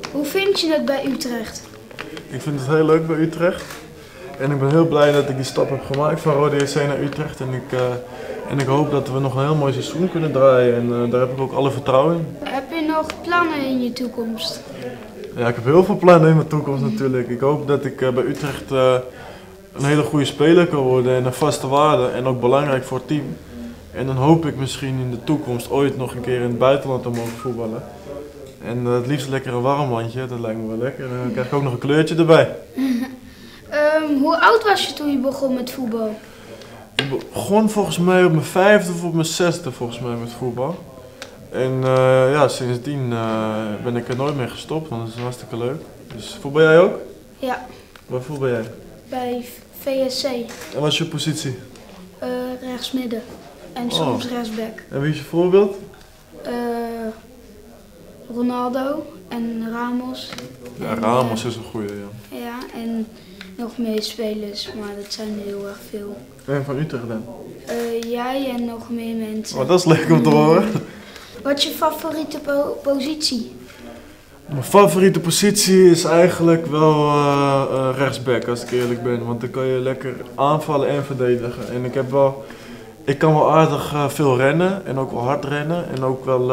Hoe vind je het bij Utrecht? Ik vind het heel leuk bij Utrecht. En ik ben heel blij dat ik die stap heb gemaakt van Rode JC naar Utrecht. En ik hoop dat we nog een heel mooi seizoen kunnen draaien. En daar heb ik ook alle vertrouwen in. Heb je nog plannen in je toekomst? Ja, ik heb heel veel plannen in mijn toekomst natuurlijk. Ik hoop dat ik bij Utrecht een hele goede speler kan worden en een vaste waarde. En ook belangrijk voor het team. En dan hoop ik misschien in de toekomst ooit nog een keer in het buitenland te mogen voetballen. En het liefst lekker een warm landje, dat lijkt me wel lekker. En dan krijg ik ook nog een kleurtje erbij. Hoe oud was je toen je begon met voetbal? Ik begon volgens mij op mijn 5e of op mijn 6e volgens mij met voetbal. En ja, sindsdien ben ik er nooit meer gestopt, want dat is hartstikke leuk. Dus voetbal jij ook? Ja, Waar voetbal jij? bij VSC. En wat is je positie? Rechtsmidden. En soms rechtsback. En wie is je voorbeeld? Ronaldo en Ramos. Ja, Ramos is een goeie, ja. Ja, en nog meer spelers, maar dat zijn er heel erg veel. En van Utrecht dan? Jij en nog meer mensen. Oh, dat is leuk om te horen. Wat is je favoriete positie? Mijn favoriete positie is eigenlijk wel rechtsback, als ik eerlijk ben. Want dan kan je lekker aanvallen en verdedigen. En ik kan wel aardig veel rennen en ook wel hard rennen. En ook wel,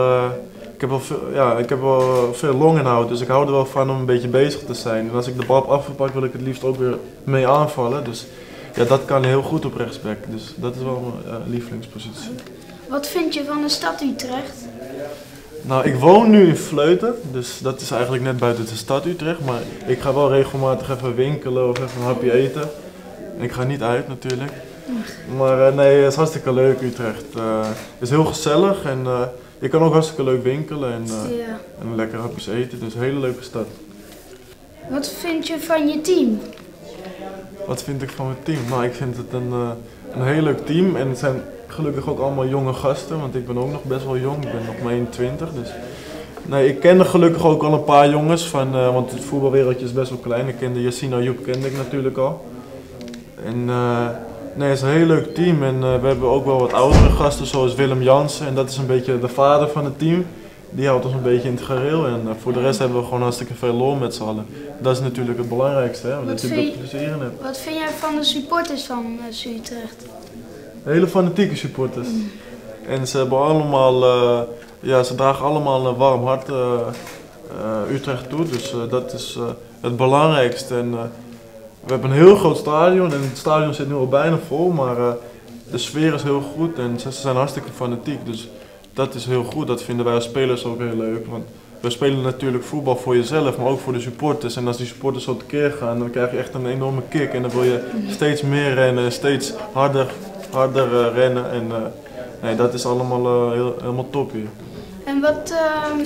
ik heb wel veel longinhoud, dus ik hou er wel van om een beetje bezig te zijn. En als ik de bal heb afgepakt wil ik het liefst ook weer mee aanvallen. Dus ja, dat kan heel goed op rechtsback. Dus dat is wel mijn lievelingspositie. Wat vind je van de stad Utrecht? Nou, ik woon nu in Vleuten, dus dat is eigenlijk net buiten de stad Utrecht. Maar ik ga wel regelmatig even winkelen of even een hapje eten. En ik ga niet uit natuurlijk. Maar nee, het is hartstikke leuk Utrecht. Het is heel gezellig en je kan ook hartstikke leuk winkelen en lekker hapjes eten. Dus een hele leuke stad. Wat vind je van je team? Wat vind ik van mijn team? Nou, ik vind het een heel leuk team en het zijn gelukkig ook allemaal jonge gasten, want ik ben ook nog best wel jong, ik ben nog maar 21. Dus. Nee, ik kende gelukkig ook al een paar jongens, want het voetbalwereldje is best wel klein. Ik kende Yassine Ayoub kende ik natuurlijk al. En nee, het is een heel leuk team en we hebben ook wel wat oudere gasten zoals Willem Jansen en dat is een beetje de vader van het team. Die houdt ons een beetje in het gareel en voor de rest hebben we gewoon hartstikke veel lol met z'n allen. Dat is natuurlijk het belangrijkste, hè, dat je er plezier in hebt. Wat vind jij van de supporters van Utrecht? Hele fanatieke supporters. En ze hebben allemaal, ze dragen allemaal een warm hart Utrecht toe, dus dat is het belangrijkste. En, we hebben een heel groot stadion en het stadion zit nu al bijna vol, maar de sfeer is heel goed en ze zijn hartstikke fanatiek. Dus dat is heel goed, dat vinden wij als spelers ook heel leuk. Want we spelen natuurlijk voetbal voor jezelf, maar ook voor de supporters. En als die supporters zo tekeer gaan, dan krijg je echt een enorme kick en dan wil je steeds meer rennen, steeds harder rennen. En nee, dat is allemaal helemaal top hier. En wat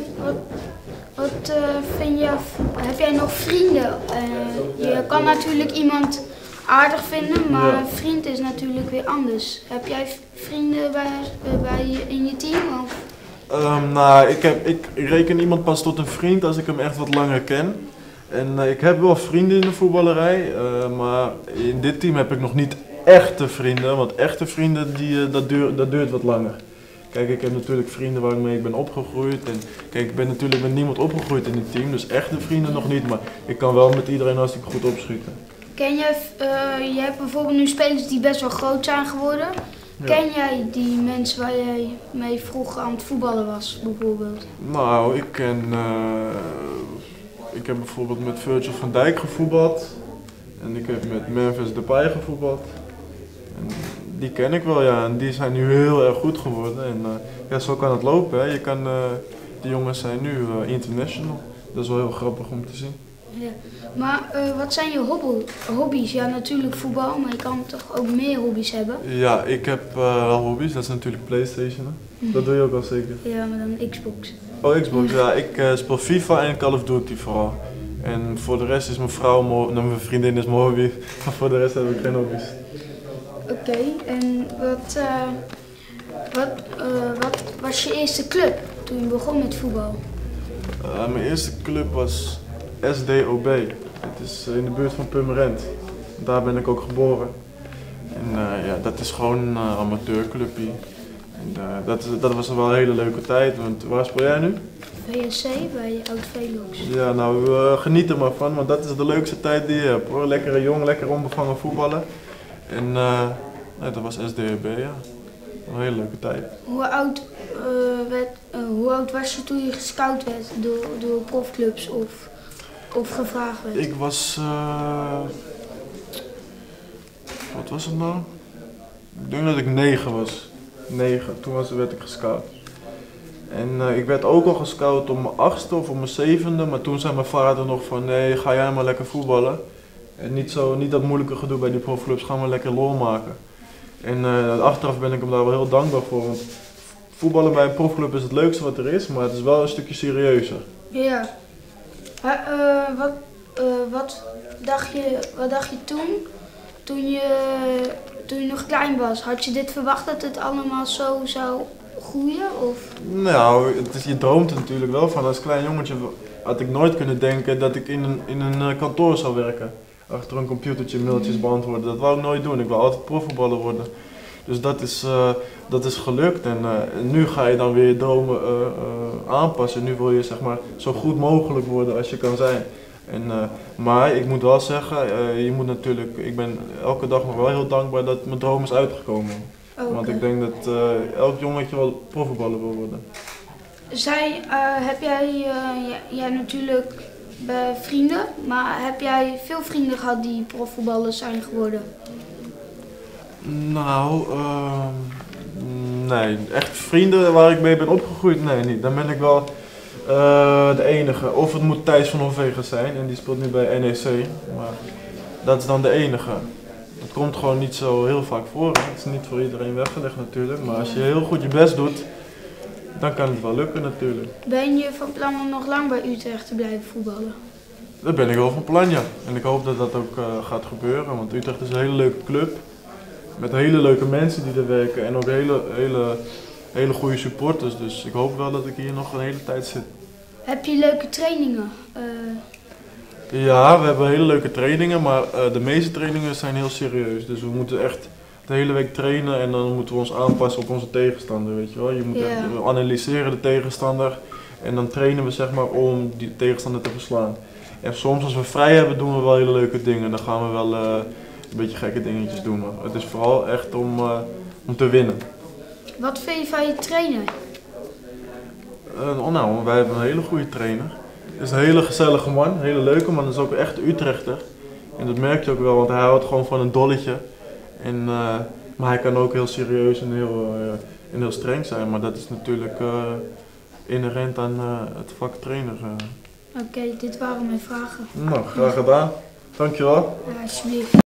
vind je, heb jij nog vrienden? Je kan natuurlijk iemand aardig vinden, maar een vriend is natuurlijk weer anders. Heb jij vrienden in je team? Of? Nou, ik reken iemand pas tot een vriend als ik hem echt wat langer ken. En ik heb wel vrienden in de voetballerij, maar in dit team heb ik nog niet echte vrienden, want echte vrienden dat duurt wat langer. Kijk, ik heb natuurlijk vrienden waarmee ik ben opgegroeid en kijk, ik ben natuurlijk met niemand opgegroeid in het team, dus echte vrienden nog niet, maar ik kan wel met iedereen hartstikke goed opschieten. Je hebt bijvoorbeeld nu spelers die best wel groot zijn geworden. Ja. Ken jij die mensen waar jij mee vroeger aan het voetballen was, bijvoorbeeld? Nou, ik heb bijvoorbeeld met Virgil van Dijk gevoetbald en ik heb met Memphis Depay gevoetbald. En die ken ik wel, ja, en die zijn nu heel erg goed geworden. En ja, zo kan het lopen, hè. Die jongens zijn nu international. Dat is wel heel grappig om te zien. Ja. Maar wat zijn je hobby's? Ja, natuurlijk voetbal, maar je kan toch ook meer hobby's hebben? Ja, ik heb wel hobby's. Dat is natuurlijk PlayStation. Hè. Dat doe je ook al zeker? Ja, maar dan Xbox. Oh, Xbox, ja. Ik speel FIFA en Call of Duty vooral. En voor de rest is mijn vrouw, mijn vriendin is mijn hobby. Maar voor de rest heb ik geen hobby's. Oké, en wat was je eerste club toen je begon met voetbal? Mijn eerste club was SDOB. Het is in de buurt van Purmerend. Daar ben ik ook geboren. En ja, dat is gewoon een amateurclubje. En Dat was wel een hele leuke tijd, want waar speel jij nu? VSC bij Oud-Veluws. Ja, nou, we genieten er maar van, want dat is de leukste tijd die je hebt hoor. Lekker jong, lekker onbevangen voetballen. En nee, dat was SDHB, ja. Een hele leuke tijd. Hoe oud was je toen je gescout werd door profclubs of gevraagd werd? Ik was, wat was het nou? Ik denk dat ik 9 was. 9, werd ik gescout. En ik werd ook al gescout op mijn 8e of op mijn 7e, maar toen zei mijn vader nog van nee, ga jij maar lekker voetballen. En niet dat moeilijke gedoe bij die profclubs, ga maar lekker lol maken. En achteraf ben ik hem daar wel heel dankbaar voor, want voetballen bij een profclub is het leukste wat er is, maar het is wel een stukje serieuzer. Ja. Wat dacht je toen je nog klein was? Had je dit verwacht dat het allemaal zo zou groeien? Of? Nou, je droomt er natuurlijk wel van. Als klein jongetje had ik nooit kunnen denken dat ik in een kantoor zou werken. Achter een computertje mailtjes beantwoorden. Dat wou ik nooit doen. Ik wil altijd profvoetballer worden. Dus dat is gelukt. En nu ga je dan weer je dromen aanpassen. Nu wil je zeg maar zo goed mogelijk worden als je kan zijn. Maar ik moet wel zeggen, ik ben elke dag nog wel heel dankbaar dat mijn droom is uitgekomen. Okay. Want ik denk dat elk jongetje wel profvoetballer wil worden. Heb jij natuurlijk vrienden, maar heb jij veel vrienden gehad die profvoetballers zijn geworden? Nou, nee, echt vrienden waar ik mee ben opgegroeid, nee niet. Dan ben ik wel de enige. Of het moet Thijs van Hofwegen zijn en die speelt nu bij NEC, maar dat is dan de enige. Dat komt gewoon niet zo heel vaak voor. Het is niet voor iedereen weggelegd natuurlijk, maar als je heel goed je best doet, dan kan het wel lukken natuurlijk. Ben je van plan om nog lang bij Utrecht te blijven voetballen? Dat ben ik wel van plan, ja. En ik hoop dat dat ook gaat gebeuren, want Utrecht is een hele leuke club. Met hele leuke mensen die er werken en ook hele goede supporters. Dus ik hoop wel dat ik hier nog een hele tijd zit. Heb je leuke trainingen? Ja, we hebben hele leuke trainingen, maar de meeste trainingen zijn heel serieus. Dus we moeten echt de hele week trainen en dan moeten we ons aanpassen op onze tegenstander, weet je wel. Je moet echt analyseren de tegenstander en dan trainen we zeg maar om die tegenstander te verslaan. En soms als we vrij hebben doen we wel hele leuke dingen. Dan gaan we wel een beetje gekke dingetjes doen. Maar het is vooral echt om te winnen. Wat vind je van je trainer? Nou, wij hebben een hele goede trainer. Het is een hele gezellige man, een hele leuke man. Dat is ook echt Utrechter. En dat merk je ook wel, want hij houdt gewoon van een dolletje. Maar hij kan ook heel serieus en heel streng zijn. Maar dat is natuurlijk inherent aan het vak trainer. Oké, dit waren mijn vragen. Nou, graag gedaan. Dankjewel. Ja, alsjeblieft.